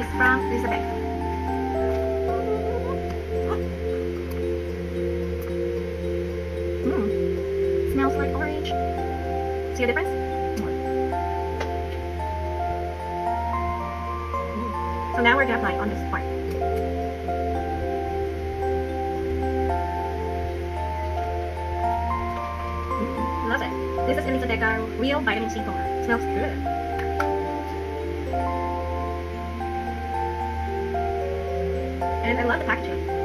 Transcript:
is from Elizavecca. Smells like orange. See the difference? So now we're gonna apply on this part. Love it. This is Elizavecca Real Vitamin C Toner. Smells good. And I love the packaging.